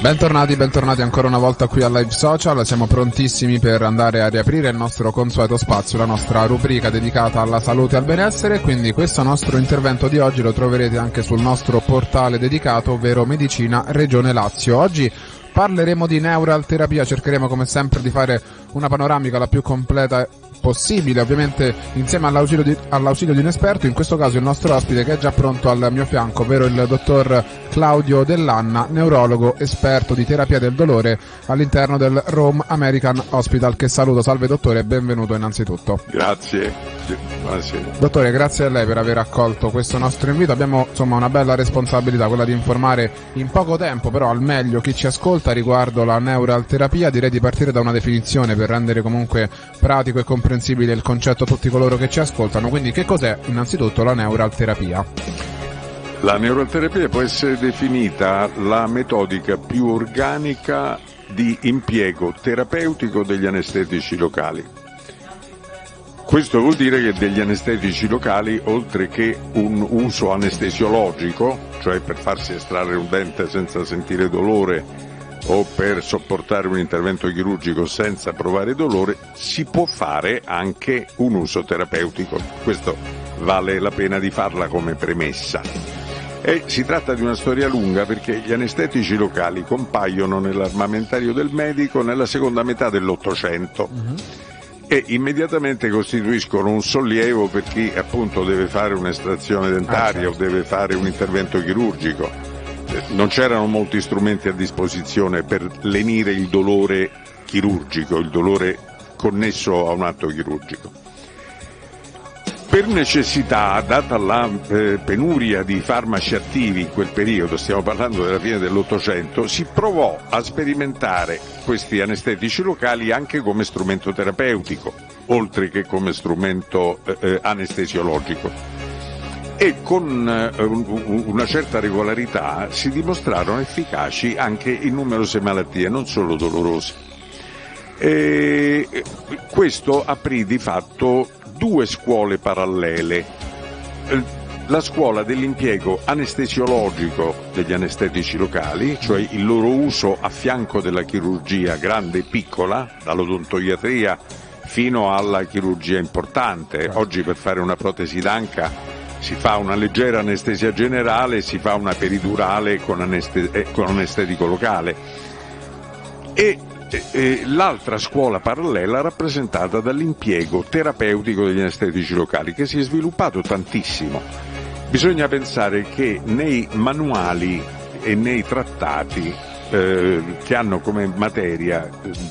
Bentornati ancora una volta qui a Live Social. Siamo prontissimi per andare a riaprire il nostro consueto spazio, la nostra rubrica dedicata alla salute e al benessere, quindi questo nostro intervento di oggi lo troverete anche sul nostro portale dedicato, ovvero Medicina Regione Lazio. Oggi parleremo di neuralterapia, cercheremo come sempre di fare una panoramica la più completa possibile, ovviamente insieme all'ausilio di un esperto, in questo caso il nostro ospite che è già pronto al mio fianco, ovvero il dottor Claudio Dell'Anna, neurologo esperto di terapia del dolore all'interno del Rome American Hospital, che saluto. Salve dottore e benvenuto innanzitutto. Grazie. Buonasera. Dottore, grazie a lei per aver accolto questo nostro invito. Abbiamo insomma una bella responsabilità, quella di informare in poco tempo però al meglio chi ci ascolta riguardo la neuralterapia. Direi di partire da una definizione per rendere comunque pratico e comprensibile il concetto a tutti coloro che ci ascoltano. Quindi che cos'è innanzitutto la neuralterapia? La neuralterapia può essere definita la metodica più organica di impiego terapeutico degli anestetici locali. Questo vuol dire che degli anestetici locali, oltre che un uso anestesiologico, cioè per farsi estrarre un dente senza sentire dolore o per sopportare un intervento chirurgico senza provare dolore, si può fare anche un uso terapeutico. Questo vale la pena di farla come premessa. E si tratta di una storia lunga perché gli anestetici locali compaiono nell'armamentario del medico nella seconda metà dell'Ottocento. E immediatamente costituiscono un sollievo per chi appunto deve fare un'estrazione dentaria o deve fare un intervento chirurgico. Non c'erano molti strumenti a disposizione per lenire il dolore chirurgico, il dolore connesso a un atto chirurgico. Per necessità, data la penuria di farmaci attivi in quel periodo, stiamo parlando della fine dell'Ottocento, si provò a sperimentare questi anestetici locali anche come strumento terapeutico, oltre che come strumento anestesiologico. E con una certa regolarità si dimostrarono efficaci anche in numerose malattie, non solo dolorose. E questo aprì di fatto due scuole parallele: la scuola dell'impiego anestesiologico degli anestetici locali, cioè il loro uso a fianco della chirurgia grande e piccola, dall'odontoiatria fino alla chirurgia importante. Oggi per fare una protesi d'anca si fa una leggera anestesia generale, si fa una peridurale con anestetico locale. E l'altra scuola parallela rappresentata dall'impiego terapeutico degli anestetici locali, che si è sviluppato tantissimo. Bisogna pensare che nei manuali e nei trattati che hanno come materia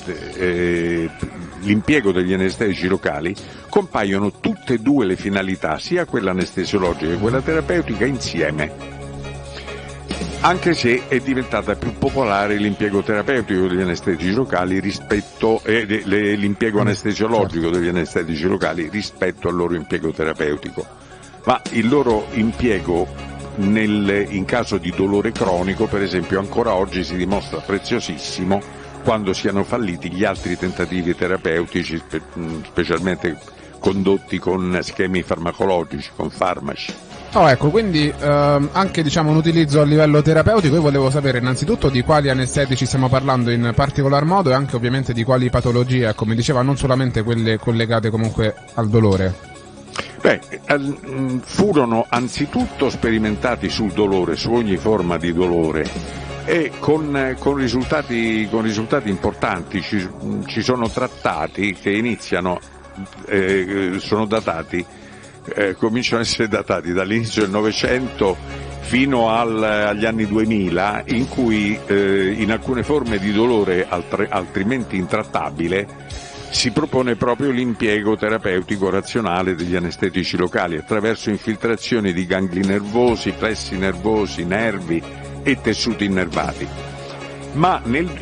l'impiego degli anestetici locali compaiono tutte e due le finalità, sia quella anestesiologica che quella terapeutica, insieme. Anche se è diventata più popolare l'impiego terapeutico degli anestetici locali rispetto l'impiego anestesiologico degli anestetici locali rispetto al loro impiego terapeutico. Ma il loro impiego in caso di dolore cronico, per esempio, ancora oggi si dimostra preziosissimo quando siano falliti gli altri tentativi terapeutici, specialmente condotti con schemi farmacologici, con farmaci. Oh, ecco, quindi anche un utilizzo a livello terapeutico. Io volevo sapere innanzitutto di quali anestetici stiamo parlando in particolar modo e anche ovviamente di quali patologie, come diceva, non solamente quelle collegate comunque al dolore. Furono anzitutto sperimentati sul dolore, su ogni forma di dolore, e con risultati importanti. Ci sono trattati che iniziano, sono datati, cominciano a essere datati dall'inizio del Novecento fino agli anni 2000, in cui in alcune forme di dolore altrimenti intrattabile si propone proprio l'impiego terapeutico razionale degli anestetici locali attraverso infiltrazioni di gangli nervosi, plessi nervosi, nervi e tessuti innervati. Ma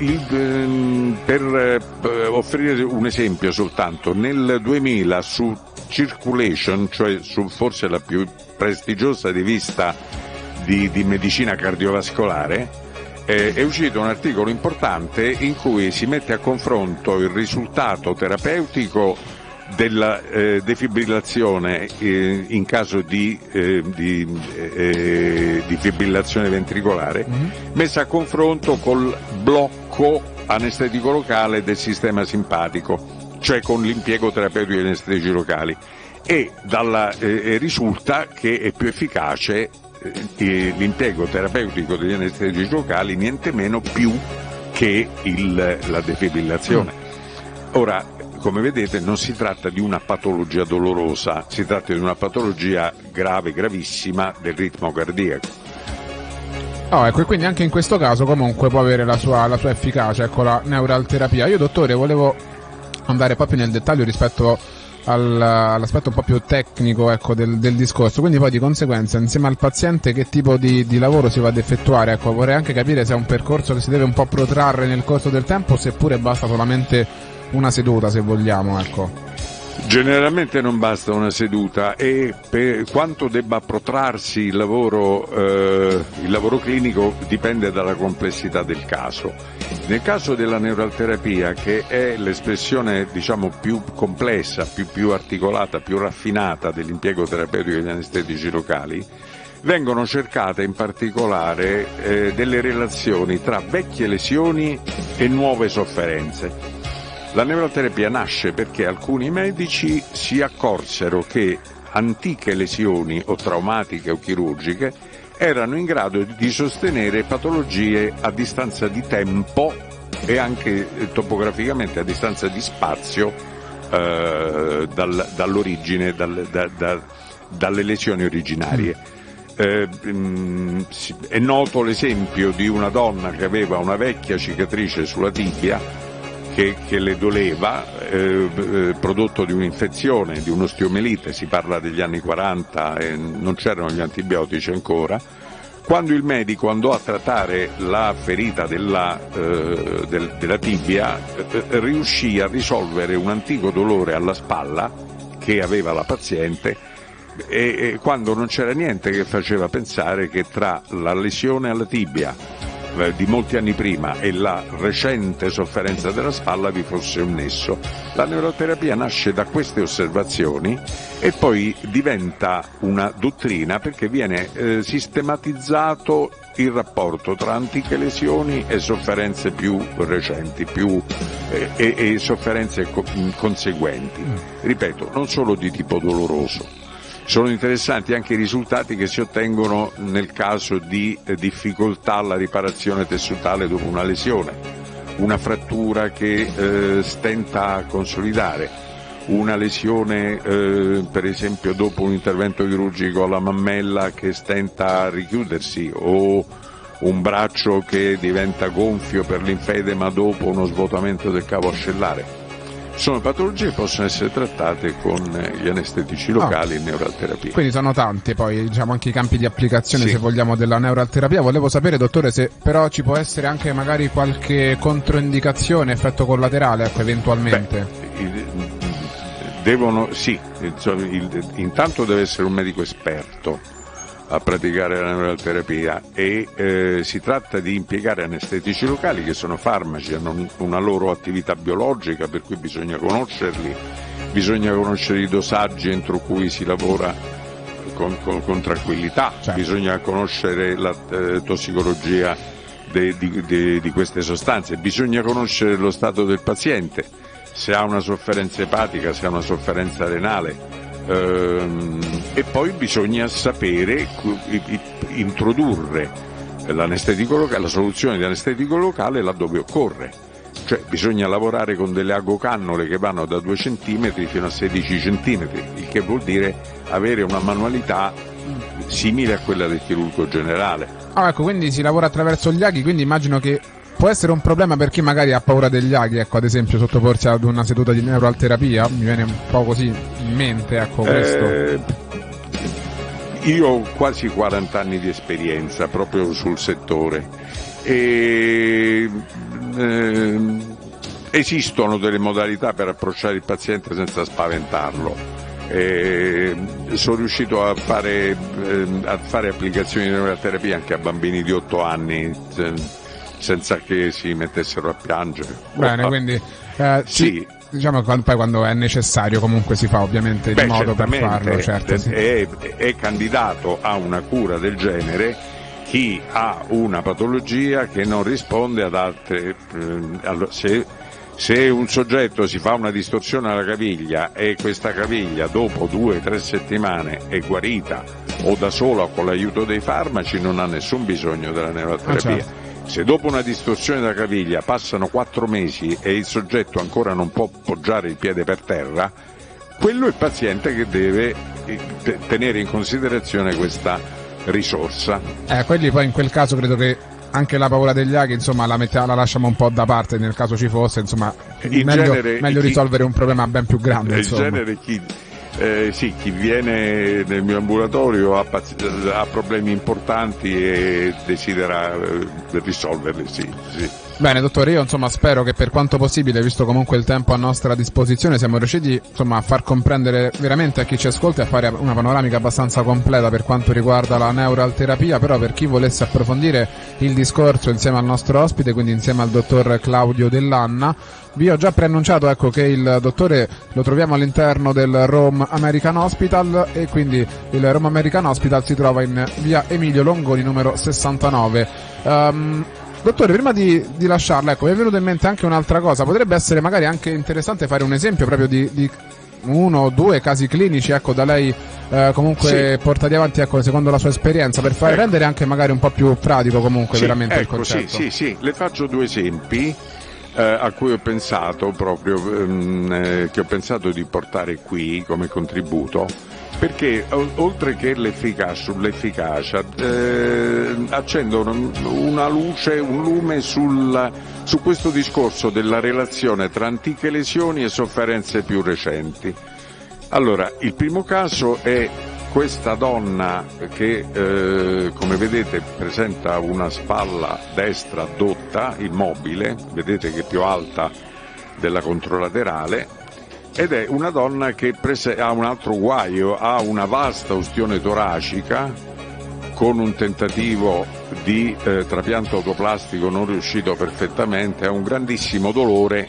per offrire un esempio soltanto, nel 2000 su Circulation, cioè su forse la più prestigiosa rivista di medicina cardiovascolare, è uscito un articolo importante in cui si mette a confronto il risultato terapeutico della defibrillazione in caso di fibrillazione ventricolare, messa a confronto col blocco anestetico locale del sistema simpatico, cioè con l'impiego terapeutico di anestetici locali, e risulta che è più efficace l'impiego terapeutico degli anestetici locali, niente meno più che la defibrillazione. Ora, come vedete, non si tratta di una patologia dolorosa, si tratta di una patologia grave, gravissima del ritmo cardiaco. Ecco, e quindi anche in questo caso comunque può avere la sua efficacia, ecco, la neuralterapia. Io, dottore, volevo andare proprio nel dettaglio rispetto all'aspetto un po' più tecnico, ecco, del discorso, quindi poi di conseguenza insieme al paziente che tipo di lavoro si va ad effettuare, ecco, vorrei anche capire se è un percorso che si deve un po' protrarre nel corso del tempo, seppure basta solamente una seduta, se vogliamo, ecco. Generalmente non basta una seduta, e per quanto debba protrarsi il lavoro clinico dipende dalla complessità del caso. Nel caso della neuralterapia, che è l'espressione, diciamo, più complessa, più articolata, più raffinata dell'impiego terapeutico degli anestetici locali, vengono cercate in particolare delle relazioni tra vecchie lesioni e nuove sofferenze. La neuralterapia nasce perché alcuni medici si accorsero che antiche lesioni o traumatiche o chirurgiche erano in grado di sostenere patologie a distanza di tempo e anche topograficamente a distanza di spazio dall'origine, dalle lesioni originarie. È noto l'esempio di una donna che aveva una vecchia cicatrice sulla tibia che le doleva, prodotto di un'infezione, di un'osteomelite, si parla degli anni 40 e non c'erano gli antibiotici ancora. Quando il medico andò a trattare la ferita della tibia, riuscì a risolvere un antico dolore alla spalla che aveva la paziente, e quando non c'era niente che faceva pensare che tra la lesione alla tibia di molti anni prima e la recente sofferenza della spalla vi fosse un nesso. La neuroterapia nasce da queste osservazioni e poi diventa una dottrina perché viene sistematizzato il rapporto tra antiche lesioni e sofferenze più recenti e sofferenze conseguenti. Ripeto, non solo di tipo doloroso. Sono interessanti anche i risultati che si ottengono nel caso di difficoltà alla riparazione tessutale dopo una lesione, una frattura che stenta a consolidare, una lesione per esempio dopo un intervento chirurgico alla mammella che stenta a richiudersi, o un braccio che diventa gonfio per linfedema dopo uno svuotamento del cavo ascellare. Sono patologie che possono essere trattate con gli anestetici locali e neuralterapia. Quindi sono tanti poi, diciamo, anche i campi di applicazione, sì, se vogliamo, della neuralterapia. Volevo sapere, dottore, se però ci può essere anche magari qualche controindicazione, effetto collaterale, ecco, eventualmente. Intanto deve essere un medico esperto a praticare la neuralterapia e si tratta di impiegare anestetici locali, che sono farmaci, hanno una loro attività biologica, per cui bisogna conoscerli, bisogna conoscere i dosaggi entro cui si lavora con tranquillità, certo. Bisogna conoscere la tossicologia di queste sostanze, bisogna conoscere lo stato del paziente, se ha una sofferenza epatica, se ha una sofferenza renale. E poi bisogna sapere introdurre l'anestetico locale, la soluzione di anestetico locale laddove occorre, cioè bisogna lavorare con delle agocannole che vanno da 2 cm fino a 16 cm, il che vuol dire avere una manualità simile a quella del chirurgo generale. Ecco, quindi si lavora attraverso gli aghi, quindi immagino che può essere un problema per chi magari ha paura degli aghi, ecco, ad esempio sottoporsi ad una seduta di neuralterapia, mi viene un po' così in mente, ecco, questo. Io ho quasi 40 anni di esperienza proprio sul settore e esistono delle modalità per approcciare il paziente senza spaventarlo. Sono riuscito a fare applicazioni di neuralterapia anche a bambini di 8 anni senza che si mettessero a piangere. Bene, quindi sì. Diciamo poi quando è necessario comunque si fa ovviamente il modo per farlo, certo, sì. È candidato a una cura del genere chi ha una patologia che non risponde ad altre. Se un soggetto si fa una distorsione alla caviglia e questa caviglia dopo 2 o 3 settimane è guarita o da sola o con l'aiuto dei farmaci, non ha nessun bisogno della neuroterapia. Certo. Se dopo una distorsione della caviglia passano 4 mesi e il soggetto ancora non può poggiare il piede per terra, quello è il paziente che deve tenere in considerazione questa risorsa. Quelli poi in quel caso credo che anche la paura degli aghi, insomma, la lasciamo un po' da parte nel caso ci fosse, insomma, meglio risolvere un problema ben più grande. In genere chi viene nel mio ambulatorio ha problemi importanti e desidera risolverli, sì. Bene dottore, io insomma spero che per quanto possibile, visto comunque il tempo a nostra disposizione, siamo riusciti insomma a far comprendere veramente a chi ci ascolta e a fare una panoramica abbastanza completa per quanto riguarda la neuroterapia. Però per chi volesse approfondire il discorso insieme al nostro ospite, quindi insieme al dottor Claudio Dell'Anna, vi ho già preannunciato che il dottore lo troviamo all'interno del Rome American Hospital, e quindi il Rome American Hospital si trova in via Emilio Longoni numero 69. Dottore, prima di lasciarla, mi è venuto in mente anche un'altra cosa. Potrebbe essere magari anche interessante fare un esempio proprio di 1 o 2 casi clinici, da lei comunque portati avanti, secondo la sua esperienza, per rendere anche magari un po' più pratico comunque veramente il concetto. Sì, le faccio 2 esempi a cui ho pensato proprio, che ho pensato di portare qui come contributo, perché oltre che sull'efficacia accendono una luce, un lume su questo discorso della relazione tra antiche lesioni e sofferenze più recenti. Allora, il primo caso è questa donna che come vedete presenta una spalla destra dotta, immobile, vedete che è più alta della controlaterale, ed è una donna che ha un altro guaio, ha una vasta ustione toracica con un tentativo di trapianto autoplastico non riuscito perfettamente, ha un grandissimo dolore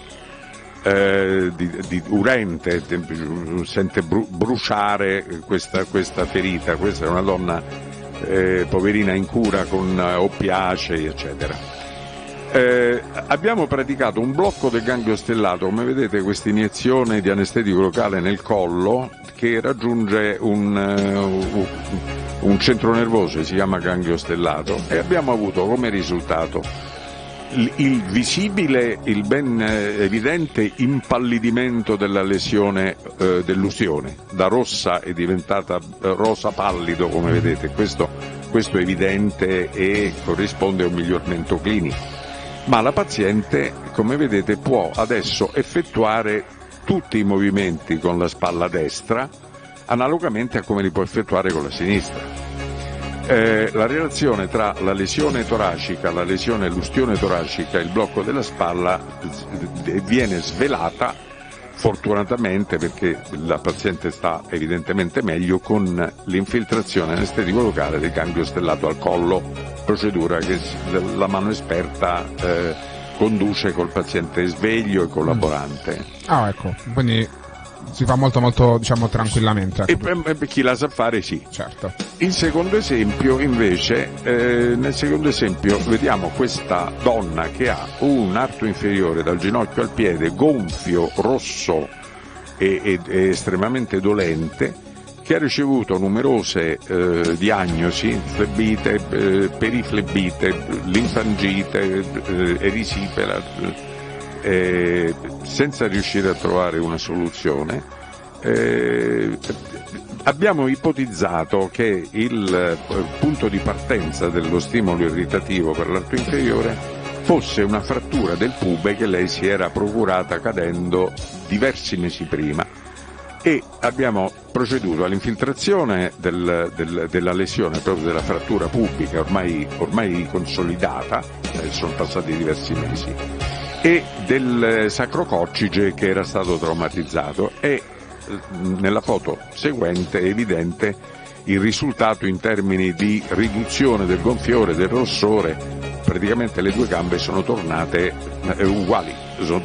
urente, sente bruciare questa ferita. Questa è una donna poverina in cura con oppiacei eccetera. Abbiamo praticato un blocco del ganglio stellato, come vedete questa iniezione di anestetico locale nel collo che raggiunge un centro nervoso, si chiama ganglio stellato, e abbiamo avuto come risultato il visibile, il ben evidente impallidimento della lesione dell'ustione, da rossa è diventata rosa pallido, come vedete. Questo è evidente e corrisponde a un miglioramento clinico. Ma la paziente, come vedete, può adesso effettuare tutti i movimenti con la spalla destra, analogamente a come li può effettuare con la sinistra. La relazione tra la lesione toracica, l'ustione toracica e il blocco della spalla viene svelata, fortunatamente, perché la paziente sta evidentemente meglio, con l'infiltrazione anestetico locale del ganglio stellato al collo, procedura che la mano esperta conduce col paziente sveglio e collaborante. Quindi si fa molto molto tranquillamente. E per chi la sa fare, sì. Certo. Il secondo esempio invece, nel secondo esempio vediamo questa donna che ha un arto inferiore dal ginocchio al piede gonfio, rosso e estremamente dolente, che ha ricevuto numerose diagnosi, flebite, periflebite, linfangite, erisipela, senza riuscire a trovare una soluzione. Abbiamo ipotizzato che il punto di partenza dello stimolo irritativo per l'arto inferiore fosse una frattura del pube che lei si era procurata cadendo diversi mesi prima, e abbiamo proceduto all'infiltrazione della lesione, proprio della frattura pubica ormai consolidata, sono passati diversi mesi, e del sacrococcige che era stato traumatizzato, e nella foto seguente è evidente il risultato in termini di riduzione del gonfiore, del rossore praticamente le due gambe sono tornate uguali,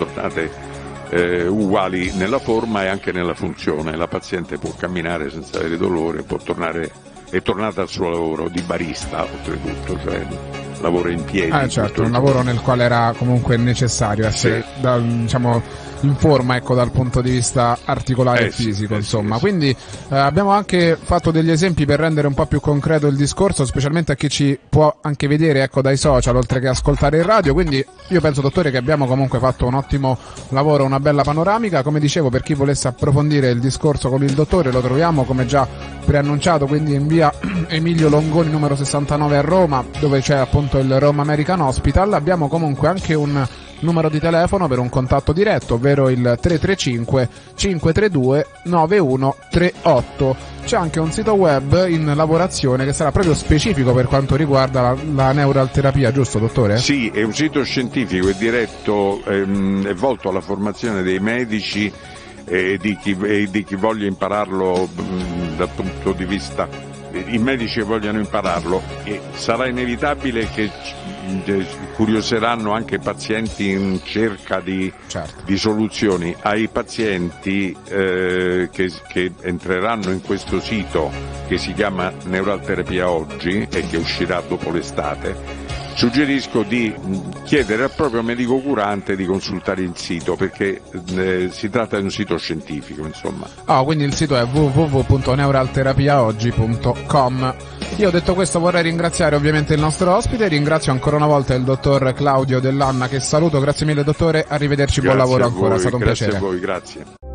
uguali nella forma e anche nella funzione. La paziente può camminare senza avere dolore, è tornata al suo lavoro di barista, oltretutto, cioè lavoro in piedi. Certo, un lavoro nel quale era comunque necessario essere, diciamo, in forma, ecco, dal punto di vista articolare e fisico, insomma. Sì. Quindi abbiamo anche fatto degli esempi per rendere un po' più concreto il discorso, specialmente a chi ci può anche vedere, ecco, dai social, oltre che ascoltare il radio. Quindi io penso, dottore, che abbiamo comunque fatto un ottimo lavoro, una bella panoramica. Come dicevo, per chi volesse approfondire il discorso con il dottore, lo troviamo, come già preannunciato, quindi in via Emilio Longoni numero 69 a Roma, dove c'è appunto il Roma American Hospital. Abbiamo comunque anche un numero di telefono per un contatto diretto, ovvero il 335 532 9138. C'è anche un sito web in lavorazione che sarà proprio specifico per quanto riguarda la neuralterapia, giusto, dottore? Sì, è un sito scientifico, è diretto, è volto alla formazione dei medici e di chi voglia impararlo dal punto di vista, i medici che vogliano impararlo, e sarà inevitabile che curioseranno anche pazienti in cerca di soluzioni. Ai pazienti che entreranno in questo sito, che si chiama Neuralterapia Oggi e che uscirà dopo l'estate, suggerisco di chiedere al proprio medico curante di consultare il sito, perché si tratta di un sito scientifico, insomma. Quindi il sito è www.neuralterapiaoggi.com. Io, detto questo, vorrei ringraziare ovviamente il nostro ospite, ringrazio ancora una volta il dottor Claudio Dell'Anna, che saluto. Grazie mille, dottore, arrivederci, buon lavoro ancora, è stato un piacere. Grazie a voi, grazie.